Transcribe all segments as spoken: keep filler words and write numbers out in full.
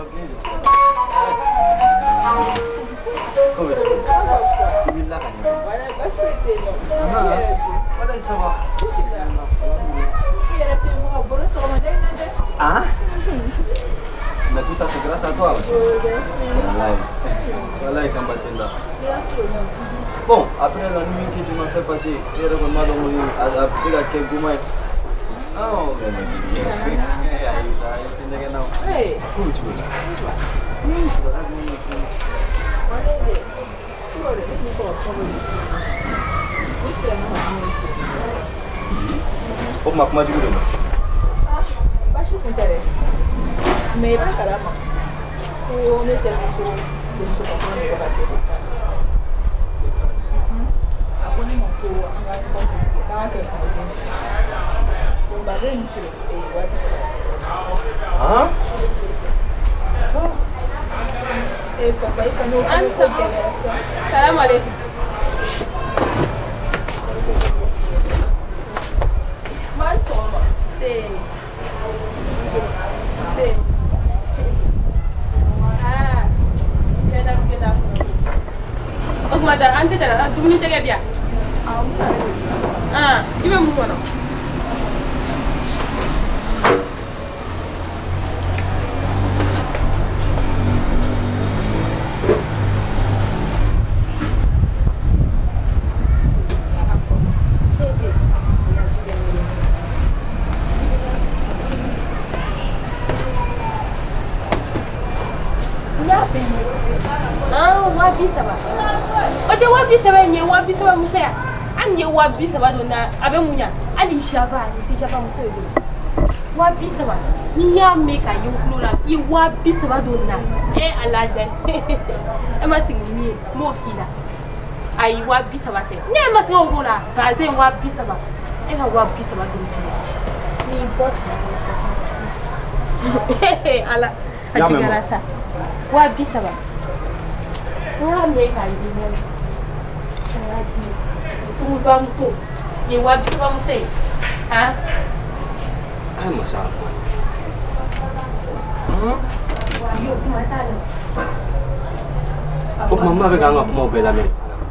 Come tu? Mi la cagna. Guarda, basta che no. Guarda ça va. Ah? Mais tout ça c'est grâce à toi aussi. Wallahi. Wallahi Kambatinda. Bon, après la nuit que tu m'as fait passer, tu es revenu à dormir à Psiga Kegouma. Ah, mais vas-y. Aïe, ça, tu n'es pas là. Hey. Où tu es là? Oui. Oh, ma comment tu veux? Ah, bah je suis contente. Mais pas carrément. On est tellement chaud de nous comprendre pour la télé. Après mon tour, on va continuer. Quand on est on va aller une fille et ouais. Hein? Et papa, il connaît un peu de salam alaikum. C'est c'est ah j'ai la vie augmenter ante dara dumuni tege bien ah il va mourir Ote wabi saba nye wabi saba musaya anye wabi saba dona abe munya ali java ni java muso yodo wabi saba ni ya meka yukulo la ki wabi saba dona e aladen e ma signi mo kila ai wabi saba te ni ma singo gola baze wabi saba e ka wabi saba dona ni boss ala ajigara sa wabi saba wa meka yukulo Sumu bamso, ye wabi bamse, ah? Ah masalah. Huh? Yo kumatalo. Oh mama be ganga kuma bela me.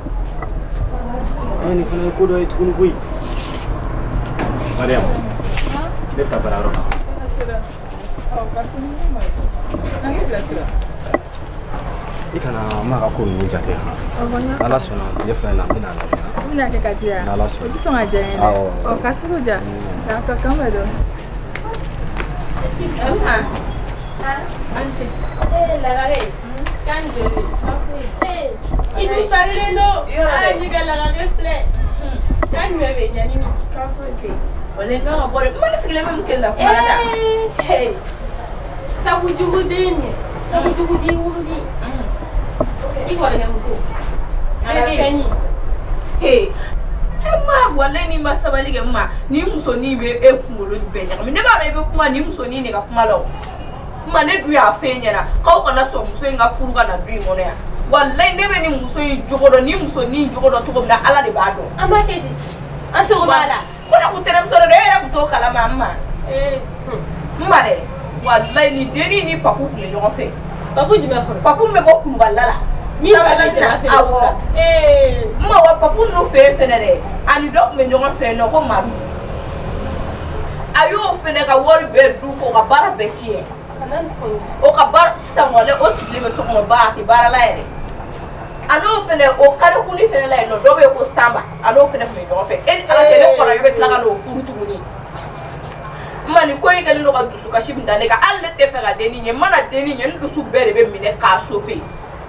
Ani fana ko do itu kunu kui. Mariam. Ha? Deta bararo. Asira. Oh, kasini mai. Nangi blasira. Ikana maka ko ni jate ha. Ala sona ye fa na mina na. Mina ke katia. Ala sona. Obi songa jane. Oh, kasikuja. Na ka kamba do. Emma. Ha? Ante. Eh, la gare. Kan de. Eh. Ini pagre no. Ala ni ga la gare ple. Kan me be nyani ni. Ka fote. Ole nga bore. Mana sigile mem kella ko mala. Eh. Sabu jugu deni. Sabu jugu di urudi. Iko ada musuh. Ada kani. Hey. Emma wala ni masabali ke ma ni muso ni be e kumolo be nya. Me ba re be kuma ni muso ni ne ka kuma lawo. Ma ne du ya fe nya na. Ka o kana so muso nga furu kana du ngono ya. Wallahi ne be ni muso yi jogodo ni muso ni jogodo to ko na ala de ba do. Ama kedi. Aso ko bala. Ko na ko terem so re era ko to kala mama. Eh. Mare. Wallahi ni deni ni papu me yo fe. Papu di me fo. Papu me bo ku balala. Mi wala jama fe awo eh ma wa papu no fe fenere ani dok me nyonga fe no ko maru ayo fene ka wori be du ko ka bara betie kanan fo o ka bar sta wala o sigile me so mo ba ti bara la ere ano fene o kare kuni fene la no do be ko samba ano fene me nyonga fe en ala tele ko ra be tla ka no furu tu ni mani ko yigal no ka dusu ka shibinda ne ka alle te fe ga deni nye mana deni nye ndusu bere be mine ka sofe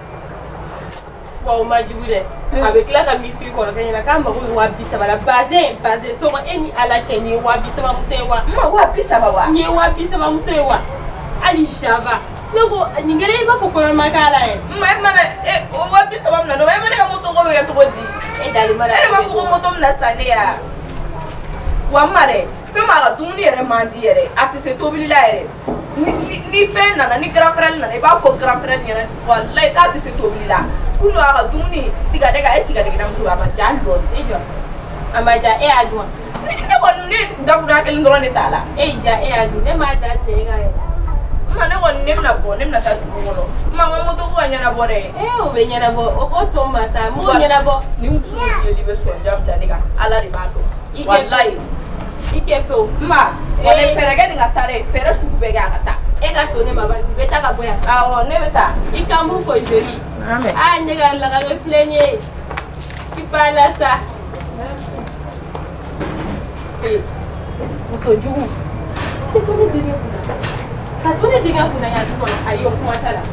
wa o majibude avec la ka mi fi ko ka nyala ka ma ko wa bisa bala base base so ko eni ala cheni wa bisa ba musewa ma wa bisa ba wa nye wa bisa ba musewa ali shava Logo, ningere ba foko makala e. Ma mana e o wa bisa ba mna do e mana ka moto ko ya to di. E dali mara. E ma foko moto mna sane ya. Wa mare, fe mara dumuni ere mandi ere, ati se tobili la ere. Ni ni fe nana ni grand frère nana e ba fo grand frère nyana. Wallahi ka ati se tobili la. Kuno aga dumuni tiga dega e tiga dega namtu ba jando. E jo. Amaja e adwa. Ni ne ko ni dabuda ke ndoro ne tala. E ja e adu ne ma da te ga e. Ma ne kɔni ne bɛna bɔ ne bɛna taa dugu kɔnɔ. Ma ko moto ko ka ɲɛnabɔ dɛ. Eh o bɛ ɲɛnabɔ o ko to masa mun ɲɛnabɔ. Ni muso yeli bɛ sɔnja bila ne kan Ala de b'a dɔn. Walayi. I kɛ pewu. Ma walayi fɛɛrɛ kɛ nin ka taa dɛ fɛɛrɛ sugu bɛɛ kɛ a ka taa. E ka to ne baba i bɛ taa ka bɔ yan. Awɔ ne bɛ taa. I ka mun fɔ joli. Ah ne ka lagare filɛ nin ye. I ba la sa. Eh muso jugu. Ka to ne denkɛ kunna. Ka to ne denkɛ kunna yan tu kɔnɔ ayi o kuma t'a la.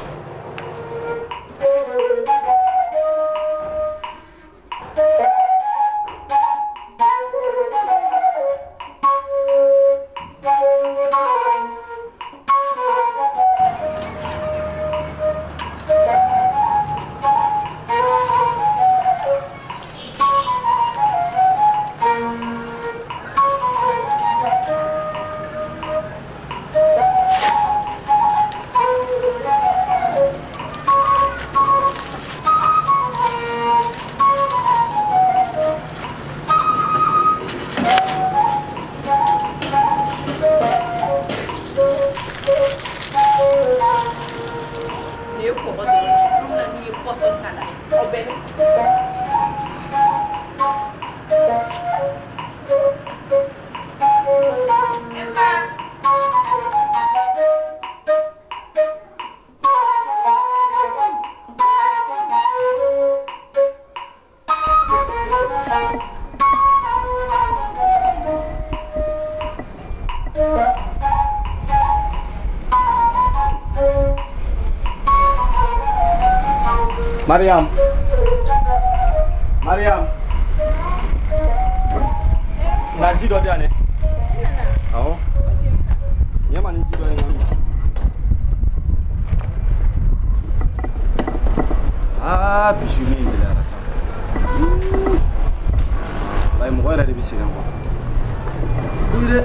Mariam. Mariam. Na ji do de ane. Awo. Ye man ji do ngam. Ah, bishuni bila rasa. Lai mo era de bisina mo. Kuide.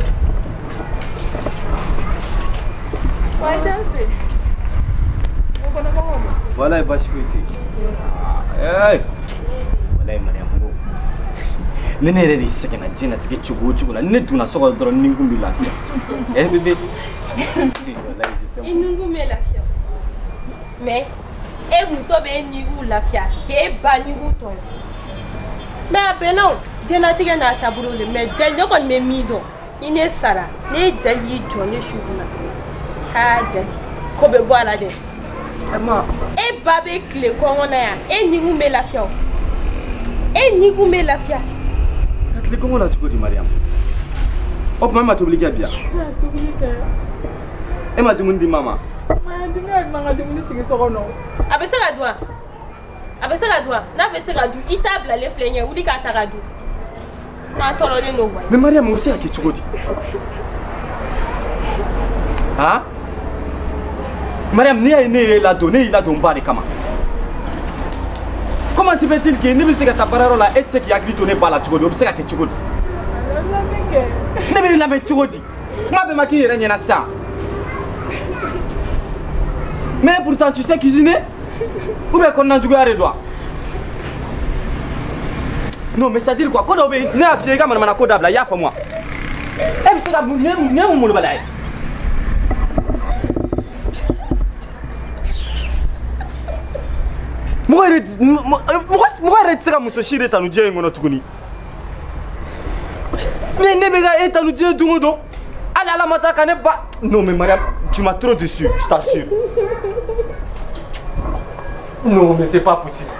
Why dance? Mo kono ko mo. Wallahi bashfiti. Hey. Wallahi Mariam go. Ne ne redi sekena jina tige chugo chugo na ne tuna soko doro ningu bi lafiya. Eh bébé. Wallahi je Inungu me lafiya. Mais e muso be nigu lafiya ke ba nigu to. Mais apeno dena tige na taburo le mais del ne kon me mido. Ine sara ne del yi jone shuguna. Ha del ko be bo ala de. Emma. E babe clé kongo na ya. E nigu me lafiya. E nigu me lafiya. Katli kongo la chugo di Mariam. Op mama to obliga bia. Emma dumundi mama. Ma dinga manga dumuni sigi sokono. Abese ka dua. Abese ka dua. Na bese ka du itabla le flenye wuli ka ta ka du. Ma tolo de no wa. Mais Mariam on sait que chugo di. Hein? Mariam, ni ne la donné, il a donné bas de kama. Comment se fait-il que ne se ta parole là et ce qui a grité ne pas la tugodi, obseka ke tugodi. Ne be la me tugodi. Moi be maki renya na ça. Mais pourtant tu sais cuisiner? Ou bien qu'on a joué à redois? Non mais ça dit quoi? Quand on be na fier ga mana ko dabla ya fa moi. E be se ga mu ne ne mu balai. Moi, je suis un peu de temps. Je non, mais Mariam, tu m'as trop déçu, je t'assure. Non, mais c'est pas possible.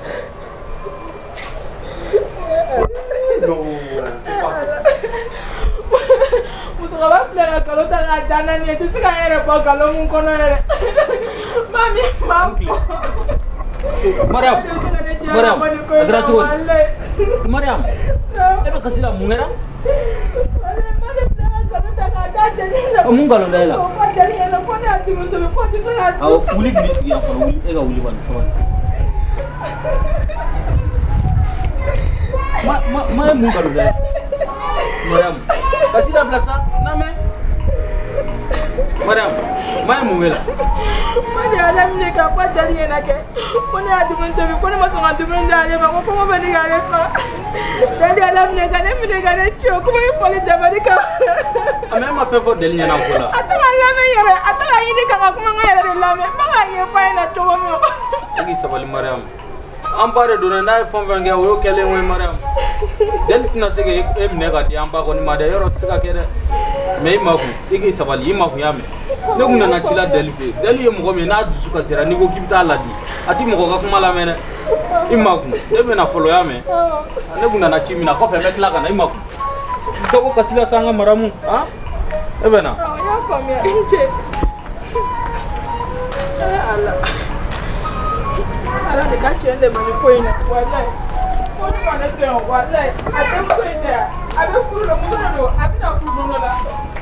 Non, c'est pas possible. Musaba flera kalo tanga dana ni tu sika ere ko kalo mun kono ere. Mami, mami. Mariam. Mariam. Agra tu. Mariam. Ebe kasila mungera? Mun galo dai la. Aw uli ni ya ko uli ega uli ban so. Ma ma ma mun galo dai. Mariam. Kasih dah belasa, nama? Mariam, mai mungela. Mani alam ni ka pa dari na ke. Kone adumun to bi kone maso adumun dale ma ko ko bani gale fa. Dadi alam ni ka ne mi ne gale cho ko mi foli da bani ka. Ame ma fe fo deli nyana ko la. Atanga lame yere, atanga yini ka ka kuma ngere de lame. Ma ga ye fa ina to mo. Igi sabali Mariam. Ampare dona na fon vange o kele we Mariam. Del tina sege em ne ga di amba ko ni ma de yoro sika kede. Me ma ku igi sabali ma ku yame. Ne kunna na chila del fe. Del ye mo me na dusu ka tira ni ko kibita ladi. Ati mo ko ka kuma la mene. Imma ku e me na folo yame. Ne kunna na chimi na ko fe me kla kana imma ku. To ko kasila sanga maramu, ha? E bena. Ya famia inje. Eh ala. Ala de ka chende mani ko ina wallahi. Ko ni ma na ke wallahi. Ate ko ina. Abe furu lo mo do, abi na furu no la.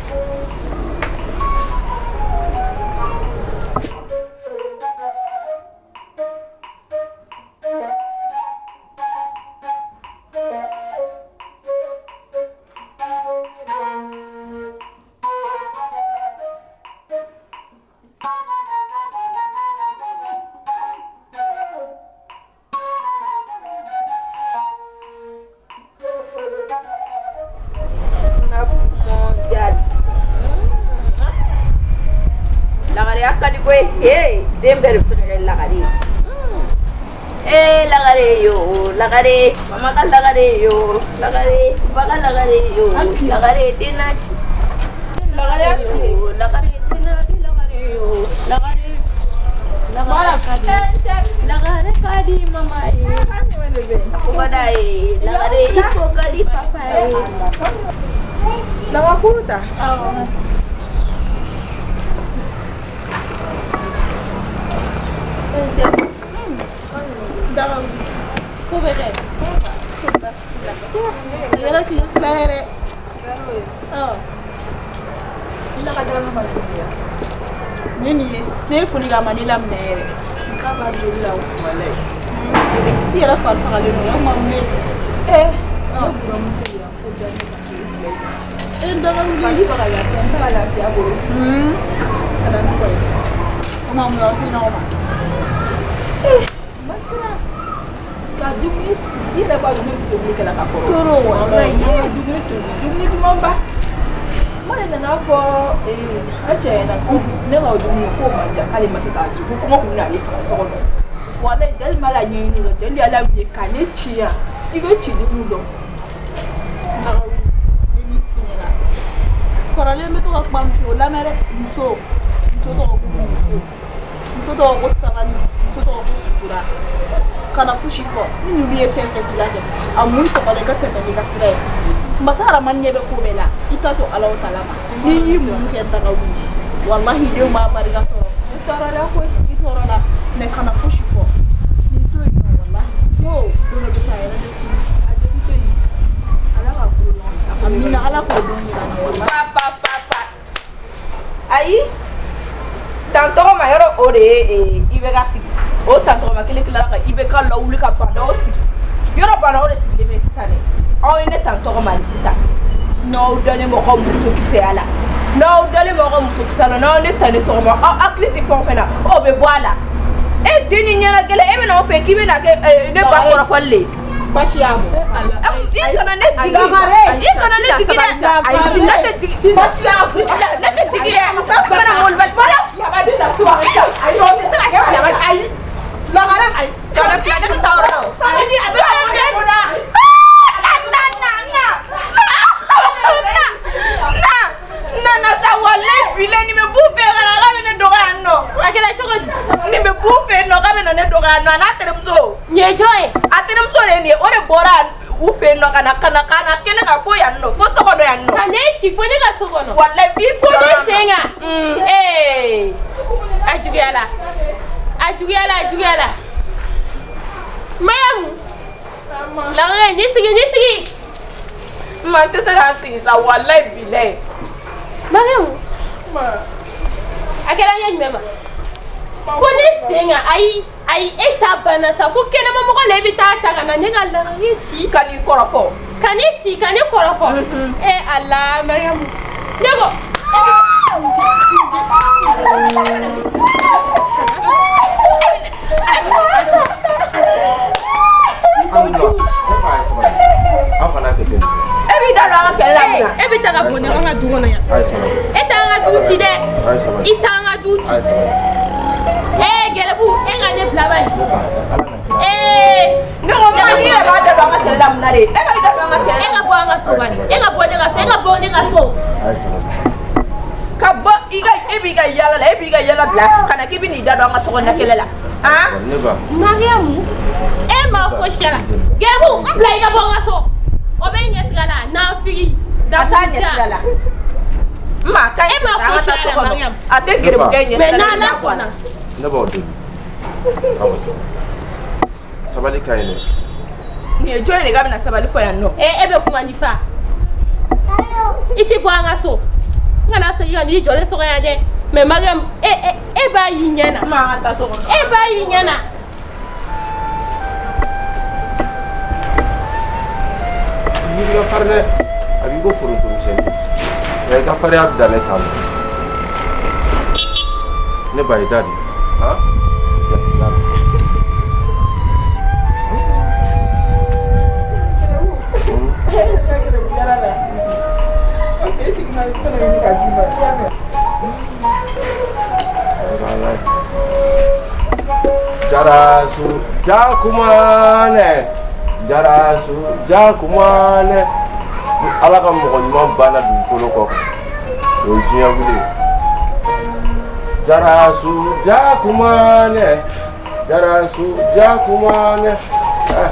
Hey, dember sudah lagari. Eh, lagari yo, lagari, mama kan lagari yo, lagari, baga lagari yo, lagari dinach. Lagari yo, lagari dinach, lagari yo, lagari. Lagari, lagari kadi mama yo. Aku badai, lagari ibu kadi papa yo. Lawa puta. Dalam kubere, kubastila. Yara ti flare. Oh. Ina ka dalam mana dia? Nini, ne funi ga manila mnere. Ka ba dilla wala. Yara fal fa ga no mamme. Eh, oh, ba musu ya ko jani ka. Eh, dalam Ba ni. ba ga ya, ta la ya bo. Hmm. Kana ko. Mama mo si no ma. Masina. Ka dumi ira ba dumi sto ni kala ka ko. Toro wala. Ya dumi to dumi ki mamba. Mare na na fo eh ache na ko ne ga dumi ko ma ja kale masita ju ko kuma ku na le fa so ko. Wala del mala nyi ni del ya la bi ka ne chia. Ibe chi di mu do. Nini finira. Korale me to ka pam fio la mere muso. Muso to ko muso. Muso to ko sabali. Muso to ko sukura. Kana fushi fo ni nyubi e fefe kilage amun to bale gatte be ga sire masara man nyebe ko bela itato ala wa taala ni yi mu ke daga wuji wallahi de ma bari ga so Tara la ko itoro la me kana fushi fo ni to yi wallahi yo do no be sa era de fu ade so yi. Ala ba ko lo. amina ala ko do ni na wallahi Papa, papa. Ayi, tanto ma yoro ore e ibe ga sigi. O tanto ma kile kila ka ibe ka la wuli ka bana o sigi. Yoro bana o sigi le mesane. O ine tanto ma sisa. No dale mo ko muso ki se ala. No dale mo ko muso ki sala no ne tane to ma o akli ti fon fena o be boala. E dini nyana gele e be na o fe ki be na ke ne ba ko folle. bashi amo I kana ne digi. I kana ne digi. I na ne digi. bashi amo Na ne digi. Kana mol bal bala. ya ba dina suwa ai do ni sala ke ya ba ai la gara ai Kana fiada tu tahu tau. ni abe ko na Na na na na. Na na na sa wale bile ni me bufe kana kabe ne doga no. Akela choko Ni me bufe no kabe ne doga no na tere mzo. nyejoe. Atere mzo le ni ore bora ufe no kana kana kana kene ka fo ya no. Fo soko do ya no. Kanye chifone ka sokono. Wale bi Fone senga. Mm. Eh. Ajugala. Ajugala ajugala. Mayamu. Lange ni sigi ni sigi. Man te sa ti sa wale bile. Mayamu. Akela yen mema. Fone senga ai ai eta bana sa fo kene mo ko lebi ta ta kana ne ngala ni chi. Kali korofo. Kani chi kani korofo. Mhm. Eh Allah Mayamu. Nego. Apa nak kita? Ebi dah orang kelam. Ebi tak apa ni orang adu mana ya? Eh tak orang adu cide. Ita orang adu cide. Eh gerabu, eh ngane pelaban. Eh, Nungu mani ya dah ada orang kelam nari. Ebi dah orang kelam. eh ngabo orang soban. Eh ngabo dia ngas, eh ngabo dia ngaso. Kabo iga ebi ga yala la ebi ga yala bla. Kana kibi ni dah orang soban nak kelela. Ah? Mariamu, eh ma fo shala. Gerabu, mbla iga bo ngaso. Obenye sigala na figi. Atanya sigala. Ma kan eh ma fo shala Mariam. Ate gerabu ganya. Mais na la sona. Ne ba odi. Kamu so. Sabali kaine. Ni join le gabi na sabali fo ya no. Eh ebe kuma ni fa. Iti bo ngaso. Ngana se yo ni jole so ya de. Mais Mariam, eh eh eh ba yinyana. Ma ta so. Eh ba yinyana. Ni ga farne. Abi go furu furu sen. Ya ga fare abda le tam. Ne ba idadi. Ha? Ya, ya. Jarasu jakumane Jarasu jakumane ala ka mɔgɔ ɲuman banna dugukolo kɔ o ye diɲɛ wuli Jarasu jakumane Jarasu jakumane eh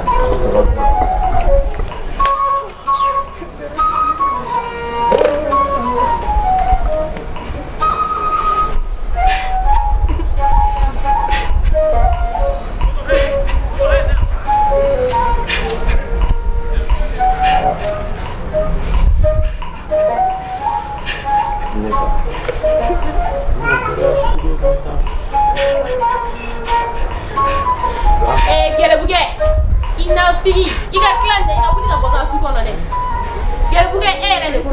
Eh gerabuge. Ina figi. Iga klande ina buli ka boga tu kono ne. Gerabuge ere ne ko.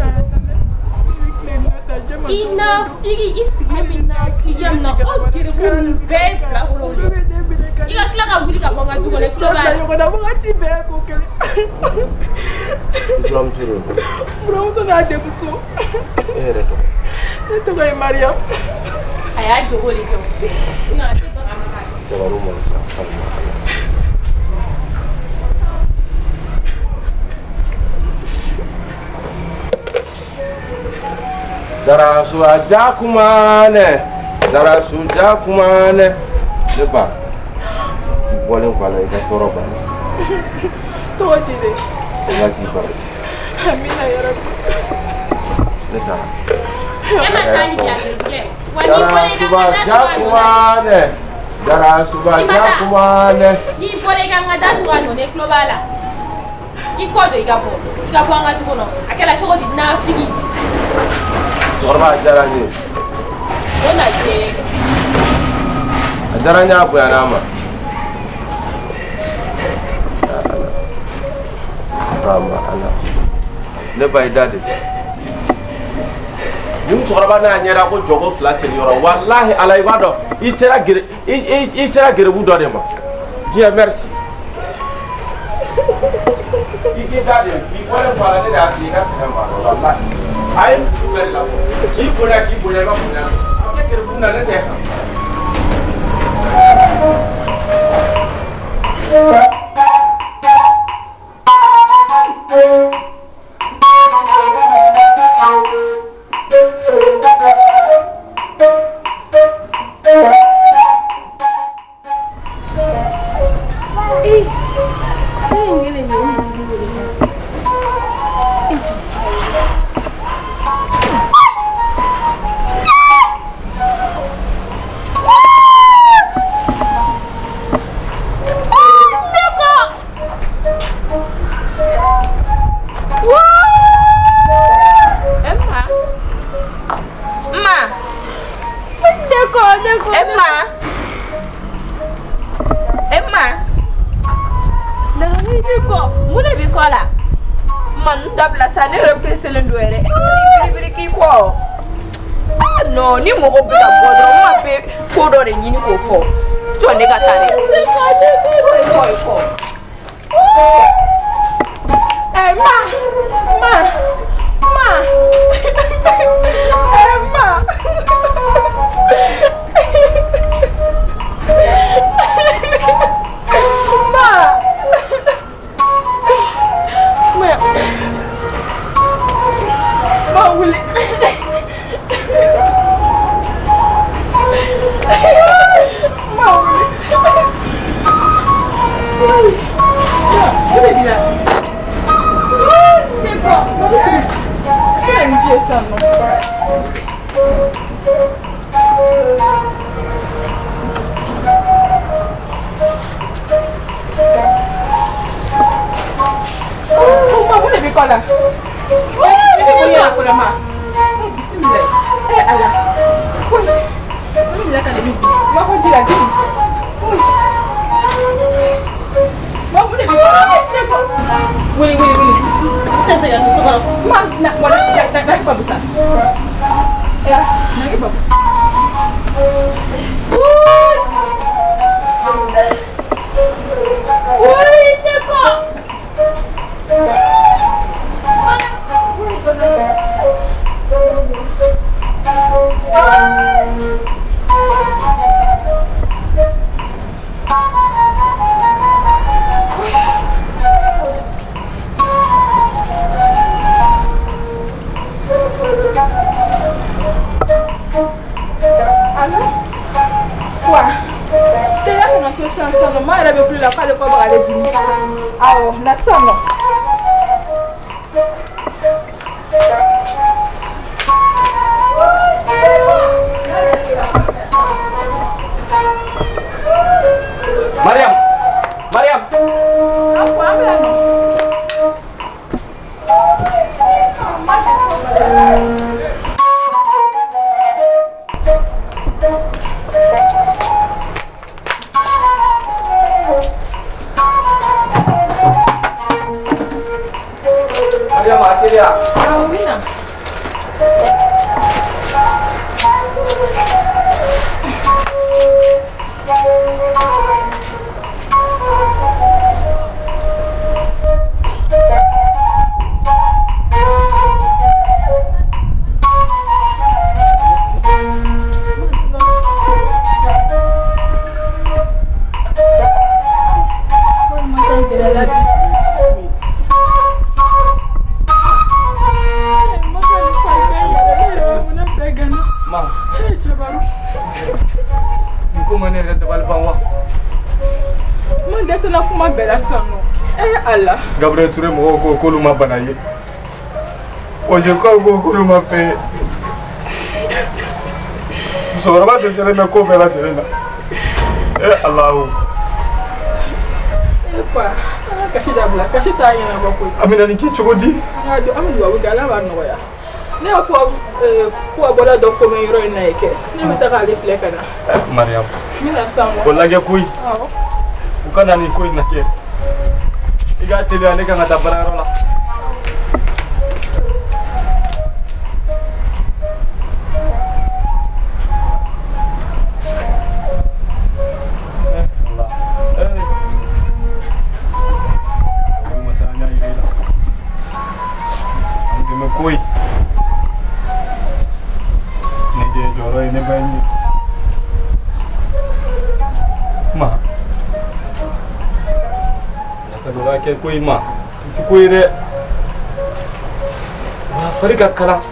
Ina figi isigme mina figi amna o gerabu be bla ko le. Iga kla ka buli ka boga tu kono choba. Yo na boga ti be ko kele. Drum zero. Bro so na de kuso. Ere to. To ga Maria. Aya jogo le ko. Ina ti to amaka. Jawaru mo sa kalma. Jarasu jakumane Jarasu jakumane Deba Boleh kala ita toroba To jide. Lagi bare Amina ya Rabbi. Neta Ema tani ya gerabuge. Wani Jarasu bole ka jakumane Jarasu jakumane Ni bole ka ngada tu ano ne globala. Ikodo igabo. Igabo anga tu kono. Akela choko di na figi. Sorba jarani Ona je. Jaranya abu ya nama Sama ala Ne bai dade Nim sorba na nyera ko jogo fla senior wallahi ala ibado I sera gere I sera gere bu do de ma Dieu merci Iki dade ki wala fala ne da fi ka sema wallahi I'm super la ki bona ki bona ma bona ke gere bu na ne te ha Ah non, ni mo ko bika bodo ma pe ko do re ni ko fo. To ne ga tare. Ko ko. Eh ma. Ma. Ma. Eh ma. Ma. Ma. Ma wuli. Ma wuli. Udah bilang. Kekok. Yang Jason no. Oh, ma boleh beli kola. Ini punya aku dah ma. Eh, bismillah. Eh, Allah. Woi. Ini lah kan ini. Ma kau jilat je. Ma boleh beli kola. Woi, woi, woi. Saya saya tu sekarang. Ma nak wala jak nak nak apa besar. Ya, nak apa? Woi. Woi, cekok. Allô? Quoi? T'es là qu'on a ce sens seulement, elle avait plus la part de quoi elle a dit. Ah oh, la somme non. Mariam! Mariam! Apa ambil no? Mariam mati dia. Oh, Wina. Allah. Gabriel Touré mo ko ko luma banaye. O je ko ko ko luma fe. So raba de sele me ko bela terena. Eh Allah. Eh pa, kashi dabla, kashi ta yin na bako. Amina ni ki chogodi. Ya do amina wa gala ba no ya. Ne fo eh fo bola do ko me yoro na yake. Ne mi ta ka le fleka na. Mariam. Mina samu. Ko lage kuy. Ah. Ukana ni kuy na ke. Iga tele ane kan ngata bararo la. Eh Allah. Eh. Ini masalahnya ini lah. Ande me kuy. Ne je joro ini banyi. Ma. Kadura ke kuy ma ti kuy de wa farika kala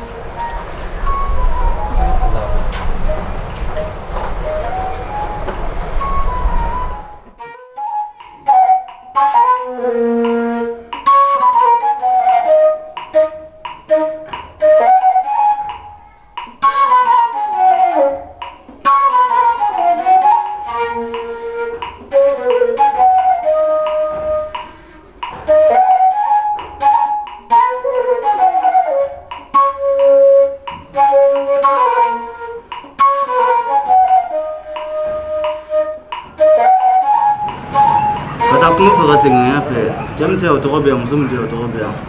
Aku mau kasih ngaya fe, jam teh auto kopi yang musuh menjadi auto kopi yang.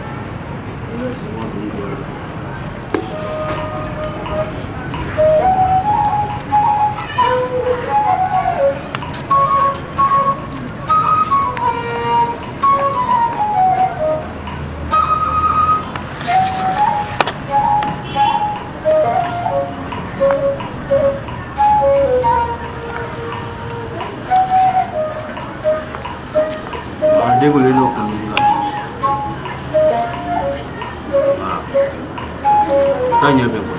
dégoûté d'eau comme il va. Tant mieux, bien.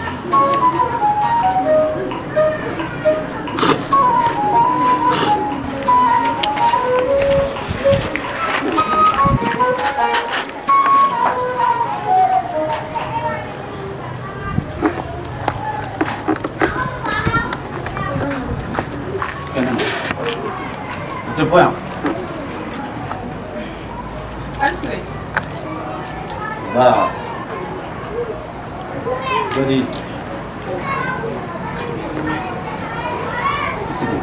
Itu poin. Alfred. Bah. Jadi. Sini.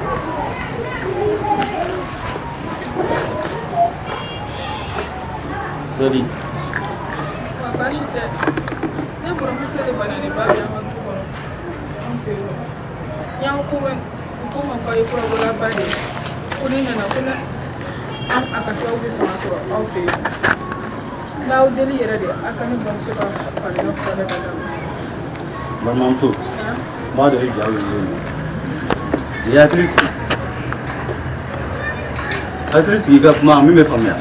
Jadi. Papa shite. Ne boro muso de banane ba ya ma tu boro. On fait lo. Ya ko wen ko ma ba yi ko la ba de. Kuni nana kuna an akasa ubi sama so on fait. Na o deli yere de akani ba muso ka fa le no fa de da. Maman so. Moi de rivière il y a plus. Atrice qui va ma mi me famille.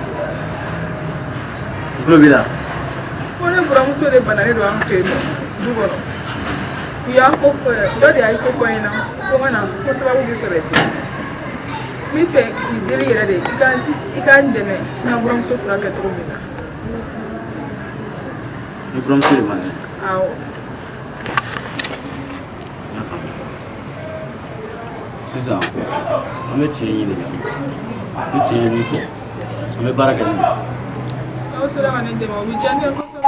Vous le là. On est pour muso de banane do an fait du boro. Ya ko fo do de ay ko fo ina ko na ko sababu bi so re. Mi fe ki deli yere de ika ika ndeme na boro muso fura ke tro mi na. Ni boro muso de banane. Aw. C'est ça. On est tiens les gars. On est tiens les filles. On est baraka ni. Aw sera wane de ma bi jani ko so.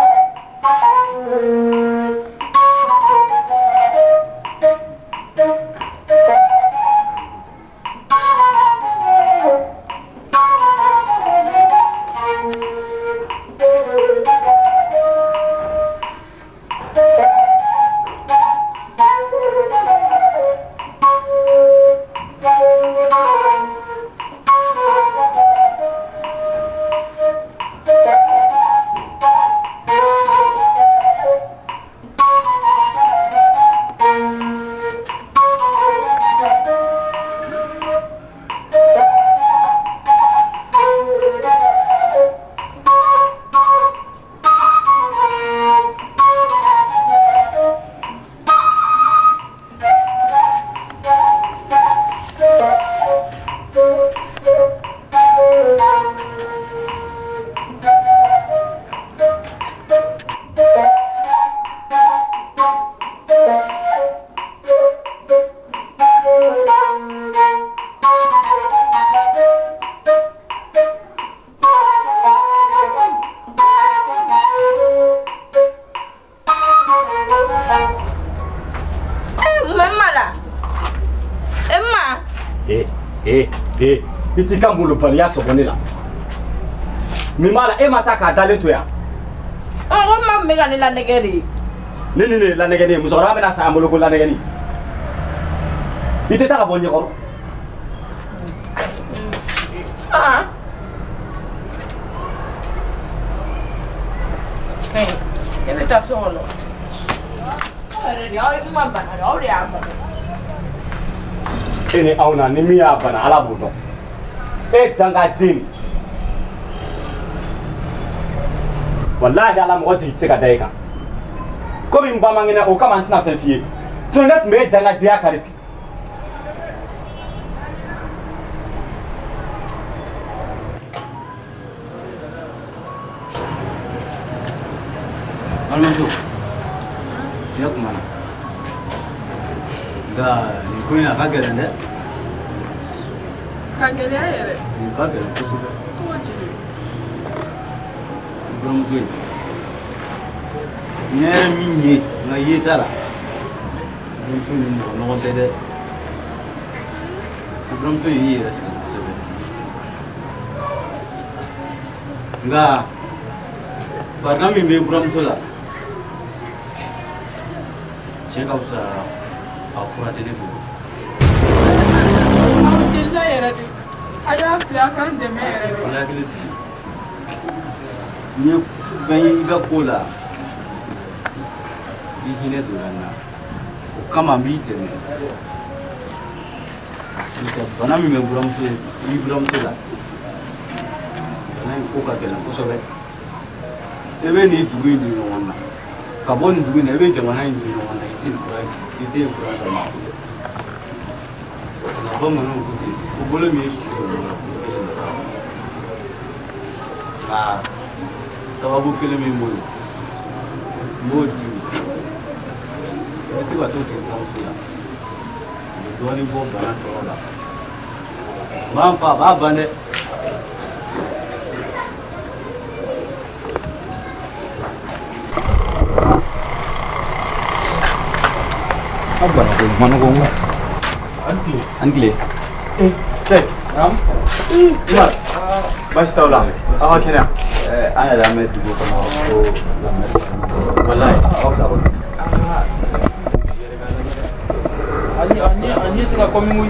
Iti kan bolo baliya sɔgɔ ne la min b'a la e ma taa k'a dalen to yan ko ma min bɛ ka ne lanɛgɛ de ne ni ne ye lanɛgɛni ye musokɔrɔba bɛna san an bolo ko lanɛgɛni i tɛ taa ka bɔ ɲɛkɔrɔ e bɛ taa so kɔnɔ yɛrɛ de aw ma bana de aw de y'a bana e ni aw na ni min y'a bana ala b'o dɔn e dangaden wallahi ala mɔgɔ jigi tɛ se ka da e kan komi n ba man kɛnɛ o kama n tɛna fɛn f'i ye sinon ne tun bɛ e dangadenya kari bi balimamuso fiɲɛ kuma na nka nin ko in a ka gɛlɛn dɛ Ka gɛlɛya yɛrɛ nin ka gɛlɛn kosɛbɛ cogo jeli n buramuso in ne yɛrɛ min ye nka ye t'a la buramuso ni mɔgɔ ɲɔgɔn tɛ dɛ buramuso in y'i yɛrɛ sɛgɛn kosɛbɛ nka farigan min bɛ buramuso la tiɲɛ ka fisa a fura tɛ ne bolo aw delila yɛrɛ de a y'a filɛ a k'an dɛmɛ yɛrɛ de i hakili sigi n ye fɛn ye i ka ko la i hinɛ donna n na o kama n b'i dɛmɛ n'o tɛ bana min bɛ buramuso i buramuso la jamana in ko ka gɛlɛn kosɛbɛ i bɛ nin dugu in di ɲɔgɔn na ka bɔ nin dugu in na i bɛ jamana in di ɲɔgɔn na i tɛ fura i tɛ fura sɔrɔ a bolo nka bamananw ko ten ko bolo min ye susu o la ko kelen de b'a fɔ nka sababu kelen min bolo n b'o di i bɛ se ka to ten kɔnso la u bɛ dɔɔnin bɔ bana tɔɔrɔ la n b'a fɔ a b'a ban dɛ. Apa nak kau mana kau? Angle, angle. Eh, cek. Ram. Umar. Basi tahu lah. Awak kena. Eh, anda dah met dulu kena aku dah met. Malai. Awak sahaja. Ani, ani, ani tu kau minggu.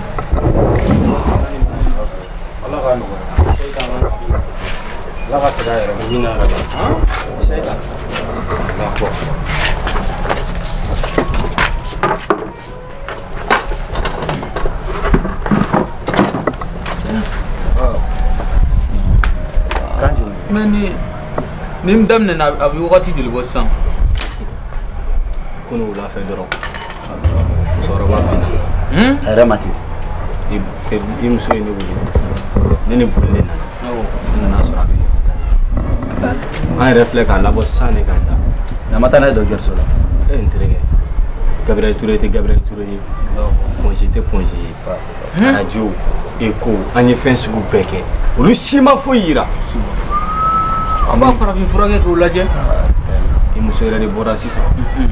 Allah kan. Saya tak masih. Allah kan sedaya. Begini ada. Hah? Saya tak. Apa? Mais ni ni madame n'a pas vu quoi tu dis le boss sang. Qu'on nous l'a fait de rond. Sort va bien. Hum? Elle m'a dit. Il il me souhaite nous dire. Ni ni pour les nana. Oh. Nana sera bien. Un réflexe à la bosse ça n'est qu'à ça. La matinée de guerre sur là. Eh intérêt. Gabriel Touré était Gabriel Touré. Point j'étais point j'ai. Radio, écho, en effet sur le bec. Le ciment fouillera. Apa farafin fura kɛ k'o lajɛ i muso yɛrɛ de bɔra sisan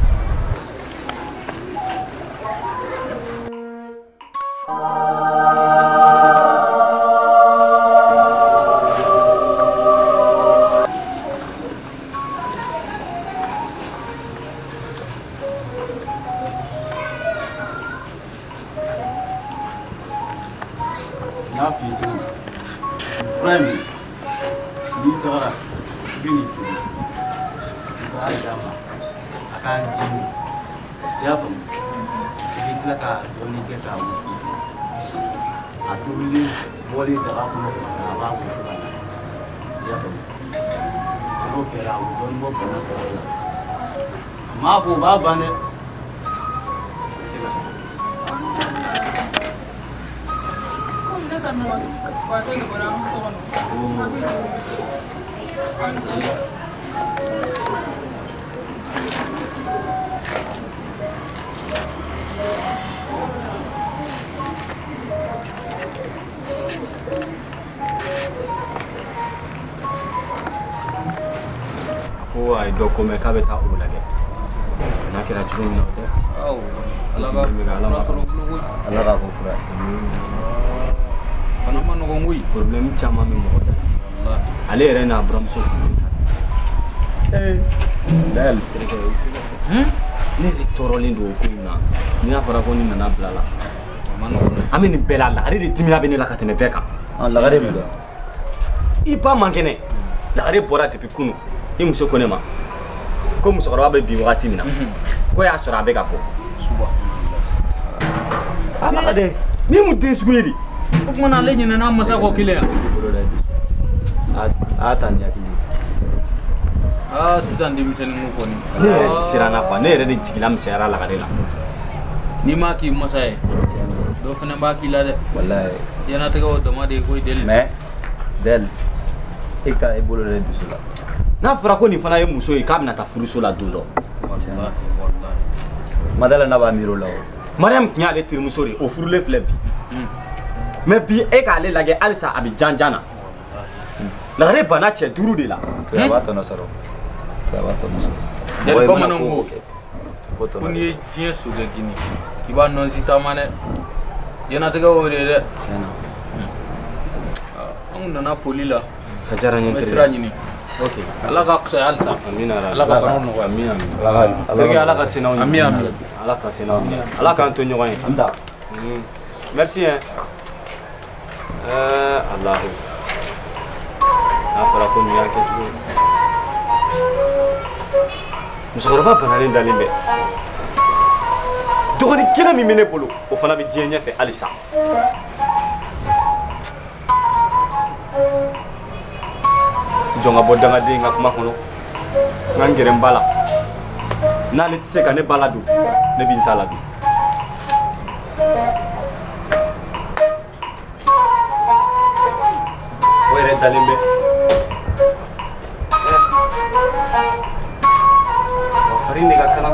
n'a f'i to fura in n'i tagara bini tu, kita ada akan jin, ya pun, kita kan doni kita tahu, atuli boleh tak aku nak apa aku suka, ya pun, kalau kita ujian mau pernah pernah, maaf bapa ni, siapa? Kau ni kan nak partai ni orang sono, Anjay. Aku ay dok ko me kabe ta u lage. Na kira chuno na te. Oh. Alaga. Alaga ko fura. Kana man ko ngui problem chama me mo. Ale yɛrɛ n'a buramuso eh dal hmm ne de tɔɔrɔlen don o ko in na n'i y'a fɔra ko ni nana bila la an bɛ nin bɛɛ la lagare de dimiya bɛ ne la ka tɛmɛ bɛɛ kan lagare bɛ dɔn i ba man kɛnɛ lagare bɔra depuis kunu i muso ko ne ma ko musokɔrɔba bɛ bin wagati min na ko y'a sɔrɔ a bɛ ka bɔ ala ka dɛ ni mun den sugu ye de o kuma na ale ɲinɛna masa kɔ kelen yan a ta ni hakili ah sisan denmisɛnnin ko kɔni ne yɛrɛ siranna quoi ne yɛrɛ de jigila misɛnyara lagare la n'i m'a k'i masa ye dɔ fana b'a k'i la dɛ wallahi diɲɛnatigɛ o dama de ye ko i deli mais del i ka i bolo de dusu la n'a fɔra ko nin fana ye muso ye k'a bɛna taa furuso la don dɔ madala n'a b'a miiri o la o mariam tun y'ale terimuso de o furulen filɛ bi mais bi e k'ale lajɛ halisa a bɛ jan jan na lagare bana cɛ duuru de la a b'a tɔnɔ sɔrɔ a b'a tɔnɔ sɔrɔ jeli bamananw ko ko n'i ye diɲɛ sokɛ gini i b'a nɔnsi taama dɛ diɲɛnatigɛ o de ye dɛ an kun nana foli la a diyara n ye n bɛ sira ɲini ala ka fisaya halisa ala ka banaw nɔgɔya amin amin terikɛ ala ka sen'aw ɲɛ amin amin ala ka sen'aw ɲɛ ala k'an to ɲɔgɔn ye an ta merci hein euh Allahu n'a fɔra ko nin y'a kɛcogo ye musokɔrɔba banalen dalen bɛ dɔgɔnin kelen min bɛ ne bolo o fana bɛ diɲɛ ɲɛfɛ halisa jonga bo danga de nga kuma kono ngangere mbala na le tse ka ne baladu ne bintala du were dalimbe farini ga kala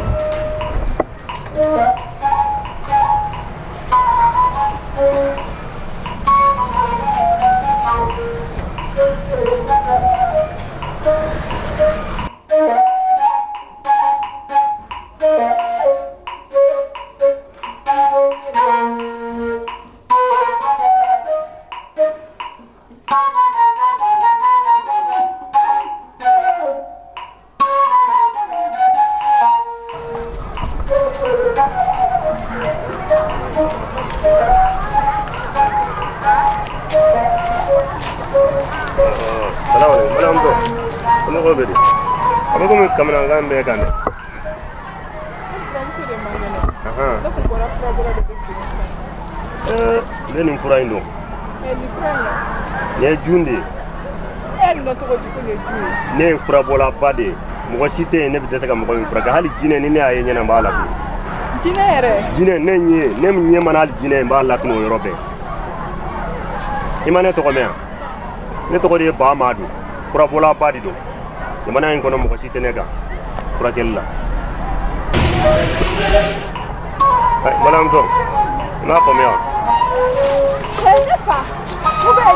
kamera ngambe kande aha eh lenin fura indo eh ni fura ne jundi eh no to ko jiko ne jundi ne fura bola bade mo site ne bi desaka mo ko fura ka hali jine ni ne aye nyana mbala ko jine ere jine ne nye ne nye manal jine mbala ko yorobe imane to ko me ne to ko de ba madu fura bola bade do mana yang kono mo ko site nega pura kella ay malam to na ko me on hey nefa ko be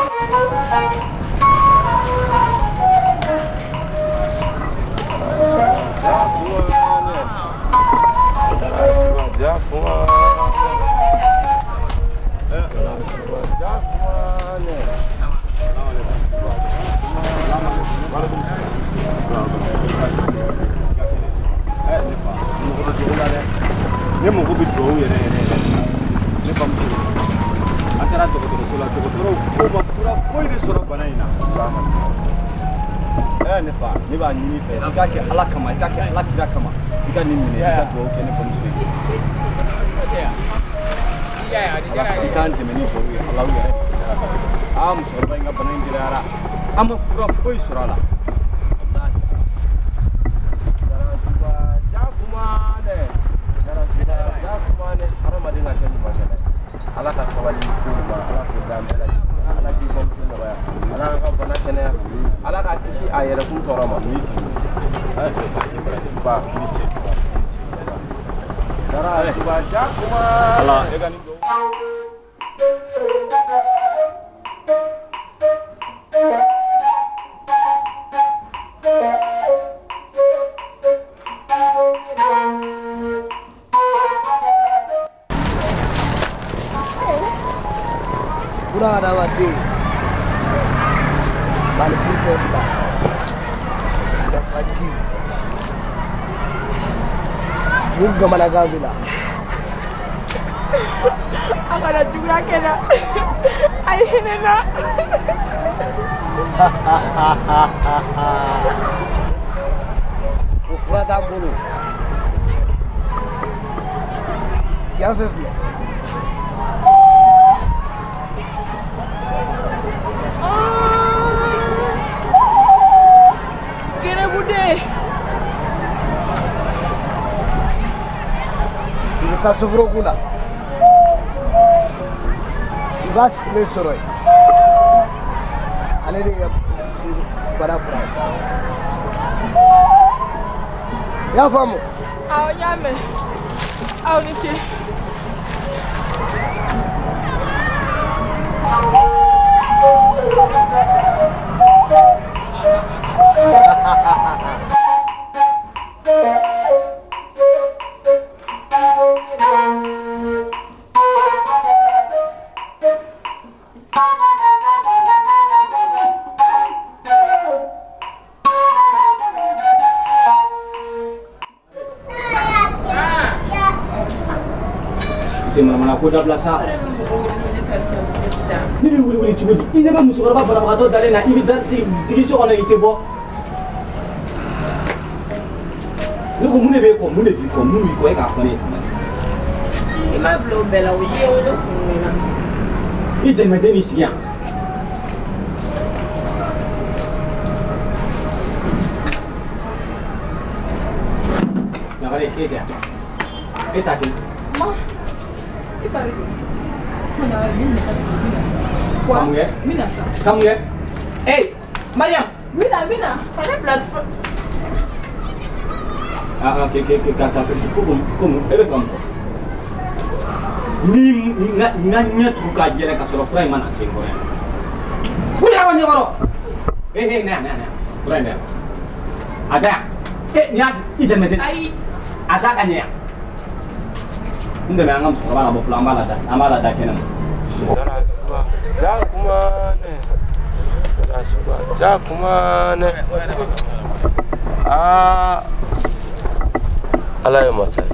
ja ko ne mo ko bi do yere ne pam ko atara to ko so la to ko ko ba pura foi de sora banaina eh ne fa ne ba ni fe ka ke ala kama ka ke ala kira kama ka ni mine ka do ke ne pam so ya ya di jara kan te meni ko wi ala wi am so ba nga banain dirara am pura foi sora la ala ka sabali kuma ala ko dambela ala ki bom sunna ba ala ka bana kene ala ka kisi ayere kun torama mi ala ko ba ni ce dara ba ja kuma ala e gani do Rawati balik Desember Dafati juga malaga bila agora juga kena ai henena ufra tambulu ya fefle Kita sufro gula, ibas le soroi, ane dia pada fry. Ya famu? Aw nyame, aw ni ci. Mana ko dabla sa ni bi wuli wuli tugudi ine ba musukara ba fara ba to dale na ibi da tigi so ona ite bo ni ko mune be ko mune bi ko munu ko e ka fane e ma blo bela o ye o lo kunina i je me deni siya Fare che te. Che ta che? Ma i fare. Mana ni ta mina sa. Kamu ya? Mina sa. Kamu ya? Eh, Mariam. Mina mina. Pada platform. Ah, ke ke ke kata ke kukum kukum ebe kamu. Ni nga nganya tuka jere ka soro fry mana sing ko ya. Punya wanya koro. Eh eh nah nah nah. Fry nah. Ada. Eh nya ijen meten. Ai ada kan ya. Inda mai angam su bana bo fulamba la da amala da kenan. Ja kuma ne. Ja kuma ne. Ah Allah ya masa.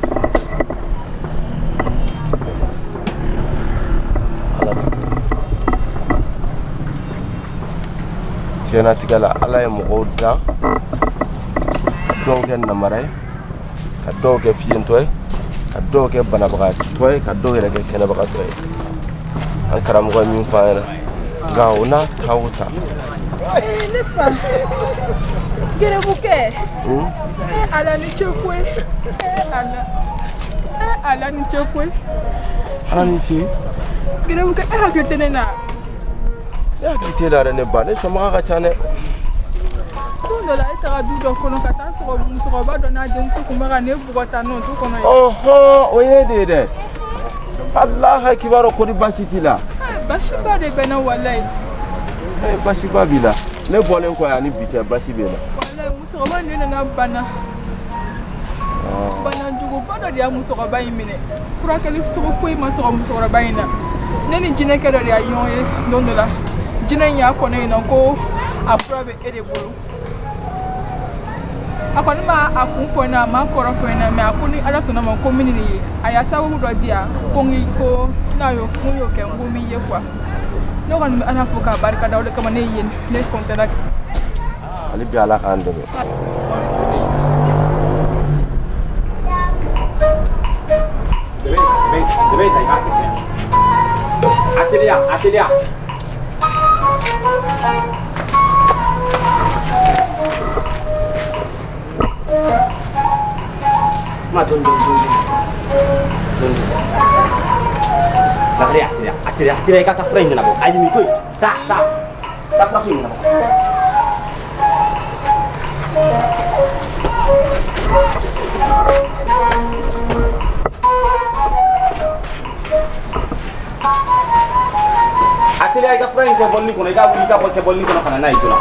Allah. Jena tigala Allah ya mugoda. Doge na marai. Ka doge fiyen toy. Ka doge bana baga toy, ka doge rege kena baga toy. An karam go min faara. Gauna tawta. eh ne pa. Gere buke. Hmm? Eh ala ni chekwe. Eh ala. Eh ala ni chekwe. Ala ni ci. Gere buke eh ha gete na. Ya gite la ne ba ne sama ka chane. Tundo la ita du do kono kata so so ba do na dem so kuma ga ne bugota no to kono. Oho, oye de de. Allah kibaro ko di basitila. Bashi ba de bena wallahi. Eh bashi ba bila. Ne bolen ko ya ni bite bashi bila. Wallahi muso ba ne na bana. Bana jugo ba do dia muso ba yimine. Fura kali so ko ma so muso ba yina. Ne ni jine ke do dia yon yes dondo la. Jine nya ko ne no ko afura be ede bolo. Akoni ma akun fo na ma koro fo na me akuni ala so na ma ko mini ni aya sawu do dia ko ngi ko na yo ko yo ke ngumi ye kwa no kan ana fo ka barka dawle kama ne yen ne kontena Ali bi ala kan de. Debe debe debe ta ka ke sen. Atelia, atelia. Ma don don don. Don. La ria, ria, ria, ria ka ta frente na bo. Ai mi toi. Ta, ta. Ta fra frente na bo. Atelia ka frente bolni kono ka wuli ka ko ke bolni kono kana nai tuna.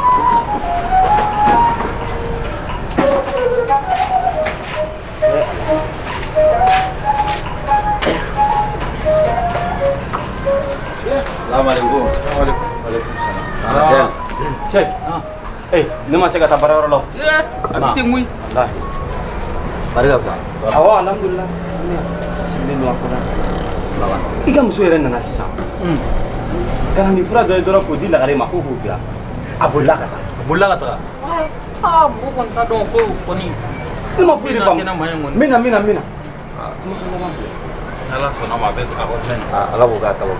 Assalamualaikum. Waalaikumsalam. Ah, Syekh. Eh, ni masih kata bara orang lo. Ya, abiti ngui. Allah. Bari gak usah. Awak alhamdulillah. Sini lu aku dah. Lawan. Ikan musuh yang nasi sam. Hmm. Karena ni fura dari dorang kodi lah kali maku ku dia. Abulah kata. Abulah kata. Ah, bukan tak dong ko koni. Ni mau free fam. Mina mina mina. Ah, cuma kena mampu. Alah, kau nama apa? Aku sen. Ah, Allah buka sabuk.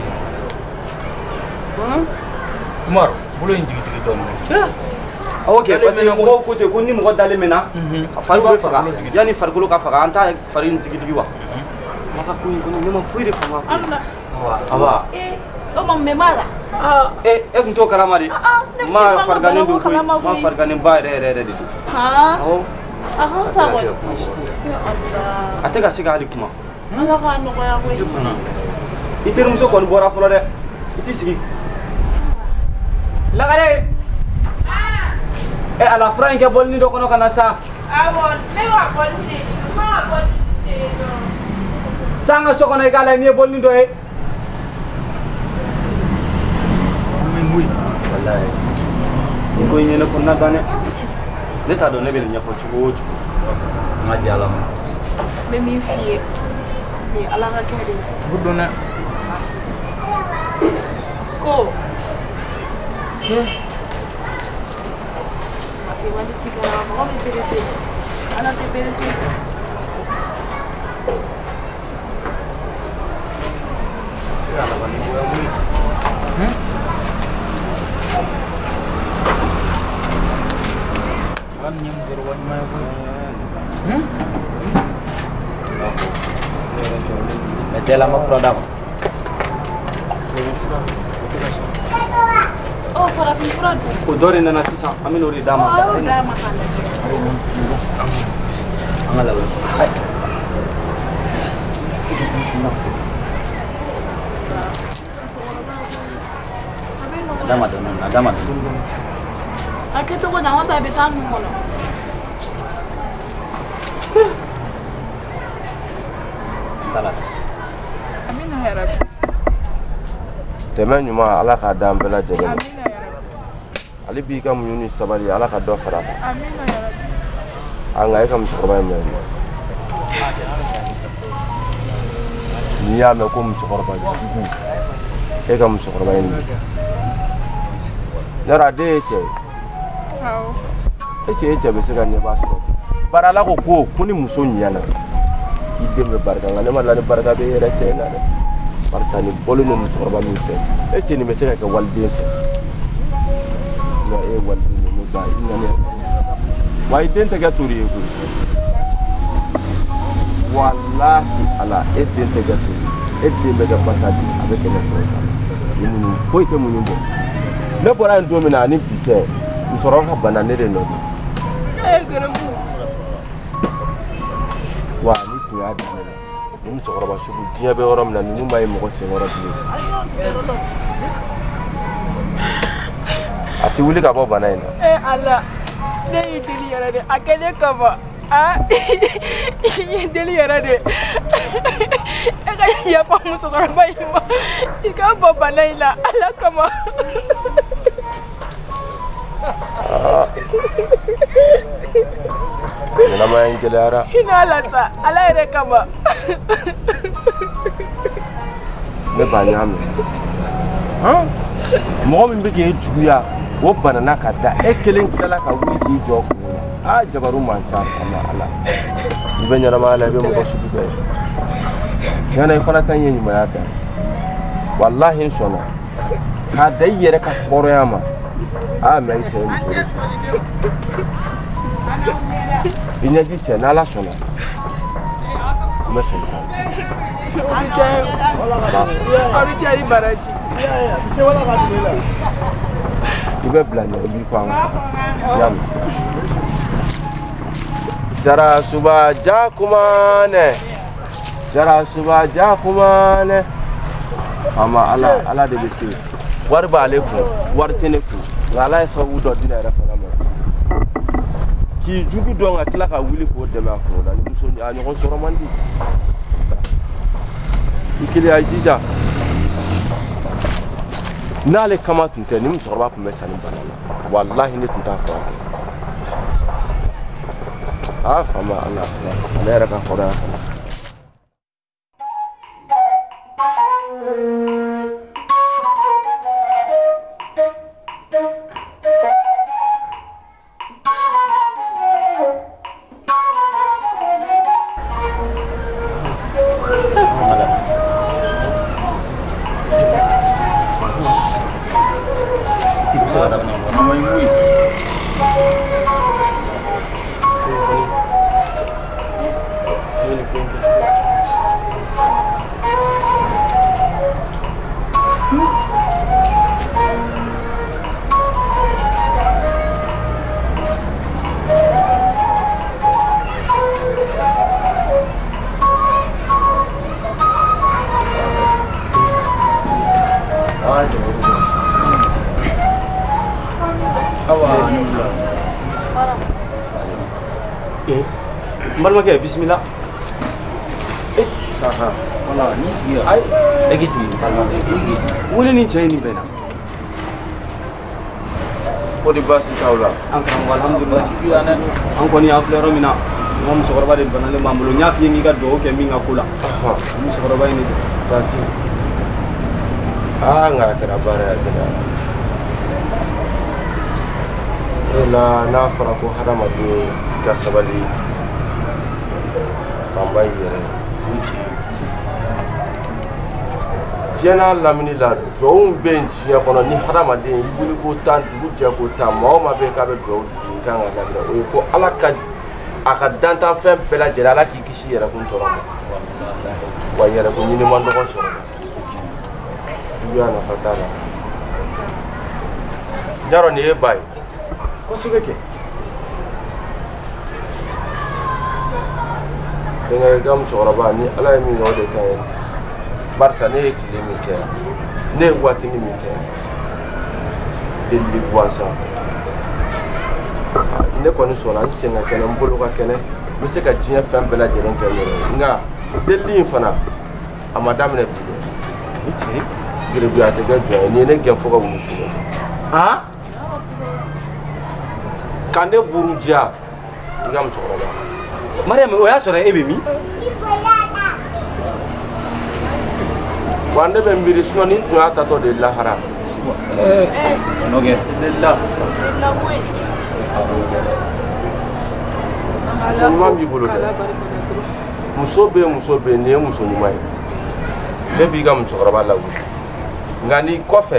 Kumar, boleh injik injik dong. Ya. Oke, parce que mɔgɔw ko ten ko ni mɔgɔ dalen mɛ na a fari bɛ faga yanni farikolo ka faga an t'a fari in digi digi wa ma ka ko in kɔnɔ ne ma foyi de faamu a ko awa eh o ma mɛ ma la eh e tun t'o kalama de ma fariganen don koyi ma fariganen ba yɛrɛ yɛrɛ yɛrɛ de don awɔ a ka fisa kɔni a tɛ ka se ka hali kuma ala k'a nɔgɔya koyi i terimuso kɔni bɔra fɔlɔ dɛ i t'i sigi lagare eh ala fura in kɛ bɔlini dɔ kɔnɔ ka na sa awɔ ne b'a bɔlini de ma ka bɔlini de ye dɔrɔn taa n ka so kɔnɔ i k'a lajɛ n'i ye bɔlini dɔ ye an bɛ ngui walayi ni ko in ye ne kɔnɔna gan dɛ ne t'a dɔn ne bɛ nin ɲɛfɔ cogo o cogo an ka di ala ma n bɛ min f'i ye nin ye ala ka kɛ de ye cogo dɔn dɛ ko parce que wali ti kɛra mɔgɔ bɛ perese ala tɛ perese ala kɔni ko ngui hmm kan nyem berwan mai ko hmm Bela ma fura d'a ma. Oh, farafin fura dun. O dɔ de nana sisan an bɛ n'o de d'a ma. Awɔ, o d'a ma k'a lajɛ. An ka lawale. Dama dama dama. A kɛ cogo di an ka taa a bɛ taa nun kɔnɔ. Tala. Amina ya Rabbi. Tɛmɛ ɲuman Ala k'a d'an bɛɛ lajɛlen ma. Amina ya Rabbi. Ale b'i ka muɲu ni sabali Ala ka dɔ fara a kan. Amina ya Rabbi. An nka e ka musokɔrɔba in mɛn. N'i y'a mɛn ko musokɔrɔba jugu e ka musokɔrɔba in mɛn. N'o tɛ a den ye cɛ ye. Awɔ. Est-ce que e cɛ bɛ se ka ɲɛbaa sɔrɔ? Bari Ala ko ko ko ni muso ɲɛna i den bɛ barika nka ne ma dala ni barika bɛ e yɛrɛ cɛ in na dɛ. Barisa ni bɔlen don musokɔrɔba min fɛ est-ce que nin bɛ se ka kɛ waliden fɛ? Non e ye waliden ye ne ba i ŋaniya. Wa i den tɛ kɛ tori ye koyi. Walahi Ala e den tɛ kɛ tori e den bɛ kɛ basa di a bɛ kɛlɛ sɔrɔ i kan. Ni muɲu foyi tɛ muɲu bɔ. Ne bɔra yen don min na ani bi cɛ musokɔrɔba ka bana ne de nɔfɛ. Eh garabu. Wa ni tun y'a daminɛ la ni musokɔrɔba sugu diɲɛ bɛ yɔrɔ min na ninnu ma ye mɔgɔ senkɔrɔ bilen. A ti wuli ka bɔ bana in na. Eh Ala, ne y'i deli yɛrɛ de, a kɛ ne kama. Ah, i ye deli yɛrɛ de. E ka yafa musokɔrɔba in ma, i ka bɔ bana in na Ala kama. Ɲɛnamaya in gɛlɛyara. Hinɛ Ala sa, Ala yɛrɛ kama. Ne b'a ɲaamɛ. Mɔgɔ min bɛ k'e juguya o banana ka da e kelen tilala ka wuli k'i jɔ kun na. Ah jabaru man ca ama Ala. I bɛ ɲɛnamaya la i bɛ mɔgɔ sugu bɛɛ ye. Tiɲɛna i fana ta in ye ɲumanya kɛ. Walahi n sɔnna. K'a da i yɛrɛ ka hɔrɔnya ma. Ah mais i cɛ ye muso de sɔrɔ. I ɲɛji cɛ n'Ala sɔnna. N bɛ sɔn ka. Olu cɛ olu cɛ ni baraji. I bɛ bila ɲɛ i b'i pan. Yam. Jara suba jakumane. Jara suba jakumane. Ama Ala Ala de bɛ se. Wari b'ale kun, wari tɛ ne kun. Nka Ala ye sababu dɔ di ne yɛrɛ fana ma. K'i jugu dɔn ka tila ka wuli k'o dɛmɛ a kungo la ni muso a ɲɔgɔn sɔrɔ man di. I kelen a jija. N'ale kama tun tɛ ni musokɔrɔba tun bɛ sa ni bana la. Walahi ne tun t'a furakɛ. Ah fama Ala ne yɛrɛ ka hɔrɔnya kɔnɔ. Mbalimakɛ bisimila. Eh, saha. Wala ni sigi. Ai, e k'i sigi. Mbalimakɛ i sigi. Mun ni nin cɛ in nin bɛɛ la? Ko di baasi t'aw la? An karamɔgɔ alhamdulilayi. An kɔni an filɛ yɔrɔ min na n ka musokɔrɔba de banalen b'an bolo. N y'a f'i ye n k'i ka dugawu kɛ min ka ko la. Musokɔrɔba in de don. Tanti. Ah nka a kɛra baara ye a gɛlɛyara. E la n'a fɔra ko hadamaden ka sabali fanba y'i yɛrɛ ye. Diɲɛ lamini la duwawu bɛ yen diɲɛ kɔnɔ ni hadamaden i wuli ko tan dugu jɛ ko tan maa o maa bɛ k'a bɛ duwawu di i kan ka lamina o ye ko Ala ka a ka dantanfɛn bɛɛ lajɛlen Ala k'i kisi yɛrɛ kun tɔɔrɔ ma. wa yɛrɛ ko ɲiniman dɔgɔ sɔrɔ juguya nafa t'a la jarɔ nin ye ba ye kosɛbɛ kɛ denkɛ ka musokɔrɔba ni ala ye min kɛ o de ka ɲi barisa ne ye tile min kɛ ne ye waatini min kɛ delili gansan ne kɔni sɔnna n sen ka kɛnɛ n bolo ka kɛnɛ n bɛ se ka diɲɛ fɛn bɛɛ lajɛlen kɛ n yɛrɛ nka delili in fana a ma daminɛ bi dɛ ni tiɲɛ gerebuya tɛ kɛ jɔn ye nin ye ne gɛn fo ka wulu suɲɛ han ka ne buru diya i ka musokɔrɔba Mariam o y'a sɔrɔ e bɛ min wa ne bɛ n miiri sinon ni tun y'a tatɔ de lahara muso ɲuman b'i bolo dɛ muso bɛ muso bɛ nin ye muso ɲuman ye bɛɛ b'i ka musokɔrɔba lawuli nka n'i kɔfɛ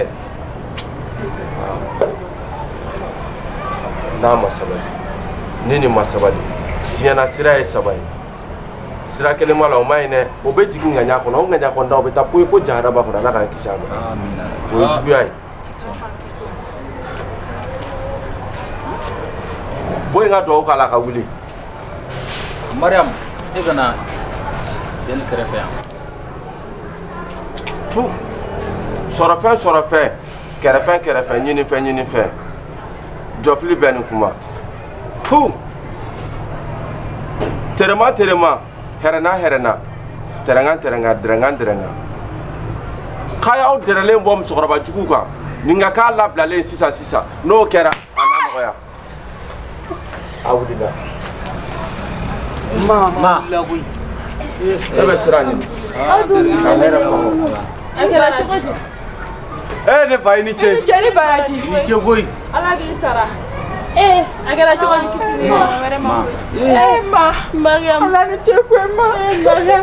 n'a ma sabali ne ni ma sabali diɲɛna sira ye saba ye sira kelen ma la o ma ɲi dɛ o bɛ jigin ŋaɲa kɔnɔ o ŋaɲa kɔnɔ o bɛ taa poyi fo jaharaba kɔnɔ ala k'an kisi a ma o ye juguya ye bɔ in ka dugawu k'a la ka wuli Mariam e kana den kɛrɛfɛ yan tu sɔrɔ fɛn sɔrɔ fɛn kɛrɛfɛ kɛrɛfɛ ɲini fɛn ɲini fɛn jɔfili bɛ nin kuma tu terema terema hɛrɛna hɛrɛna tɛrɛnga tɛrɛnga dɛrɛnga dɛrɛnga k'a y'aw dɛrɛlen bɔ musokɔrɔba jugu kan nin ka k'a labilalen sisan sisan n'o kɛra a n'a nɔgɔya a wulila Ma, ma e bɛ siran ɲini ka hɛrɛ fɔ eh ne fa i ni ce cɛ ni baraji ni ce koyi Ala k'i sara. eh a kɛra cogo di Kisi ni ɲɔgɔn wɛrɛ ma. eh ma Mariam ala ni cɛ ko ma eh Mariam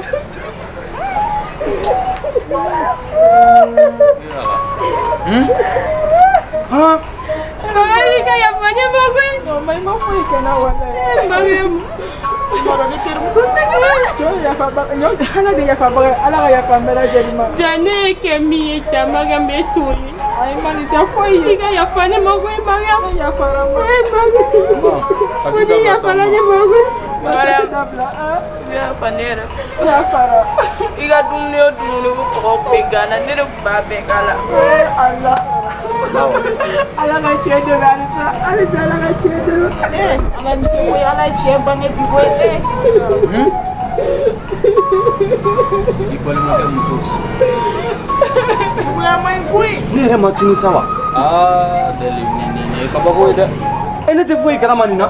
han ai ka ya fanya ma ko Mama ima foyi kana wala. eh Mariam Mɔrɔ ni terimuso sɛgɛn. Yo ya fa ba yo ala de ya fa ba ala ka ya fa mera jeli ma. jane ke mi cha Mariam e to ye Ai mani ta foyi. i ka ya fanya ma ko Mariam Ya fa ra ma. eh Mariam ko ni ya fanya ma ko Mariam Ya fanera. ya fa ra. I ka dumuni o dumuni ko kɔgɔ bɛ gana ne de tun b'a bɛɛ k'a la. Allah. Ala ka cɛ dɛmɛ halisa. Hali bi ala ka cɛ dɛmɛ. Eh, Ala ni ce koyi, Ala ye tiɲɛ bange bi koyi. Eh, i balimakɛ muso juguya man ɲi koyi. ne yɛrɛ ma tunu sa wa aa deli nin nin ye kabako ye dɛ e ne tɛ foyi kalama nin na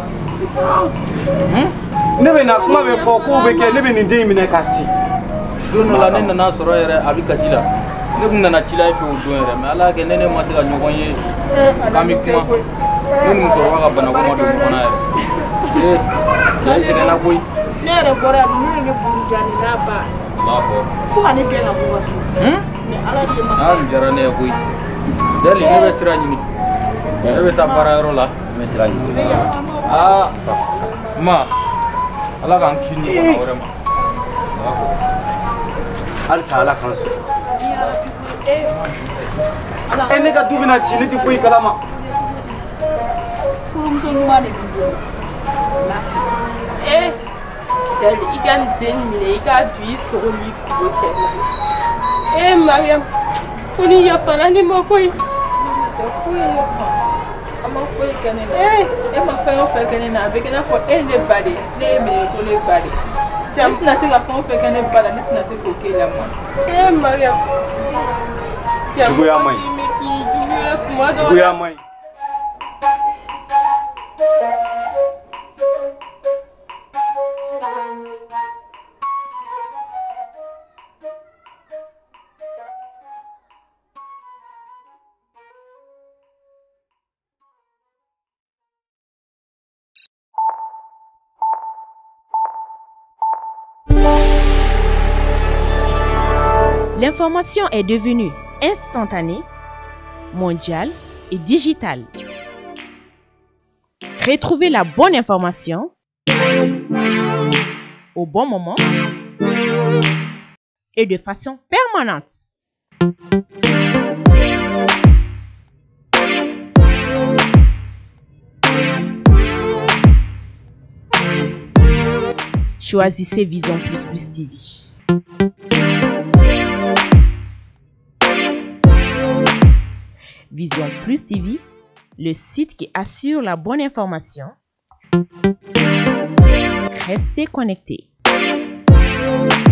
ne bɛ na kuma bɛ fɔ kow bɛ kɛ ne bɛ nin den in minɛ k'a ci don dɔ la ne nana sɔrɔ yɛrɛ a bɛ kasi la ne tun nana ci la e fɛ o don yɛrɛ mɛ ala y'a kɛ ne ne ma se ka ɲɔgɔn ye k'an bɛ kuma ne ni musokɔrɔba ka bana ko ma don ɲɔgɔn na yɛrɛ ee ne sɛgɛnna koyi Ne yɛrɛ bɔra yan, ninnu ye ne buruja ni n'a ba. Allahu Fo ka ne gɛn ka bɔ ka so. Mais Ala de ye masa aa nin diyara ne ye koyi deli ne bɛ sira ɲini ne bɛ taa baarayɔrɔ la n bɛ sira ɲini aa ma ala k'an kisi ni bana wɛrɛ ma halisa ala k'an sɔrɔ e ne ka du bɛna ci ne tɛ foyi kalama furumuso ɲuman de b'i bolo. eh dali i ka nin den minɛ i k'a don i sogo n'i kulo cɛ la eh Mariam ko ni yafara ne ma koyi Tɛ foyi ye ma. A ma foyi kɛ ne la. E ma fɛn o fɛn kɛ ne na a bɛ kɛ i n'a fɔ e ye ne ba de ye. Ne ye minɛ ko ne ba de ye. Ne tɛna se ka fɛn o fɛn kɛ ne ba la ne tɛna se k'o k'e la ma. eh Mariam juguya man ɲi jamu k'i juguya kuma dɔ juguya man ɲi L'information est devenue instantanée, mondiale et digitale. Retrouvez la bonne information au bon moment et de façon permanente. Choisissez Vision Plus Plus T V. Vision Plus T V, le site qui assure la bonne information. Restez connectés.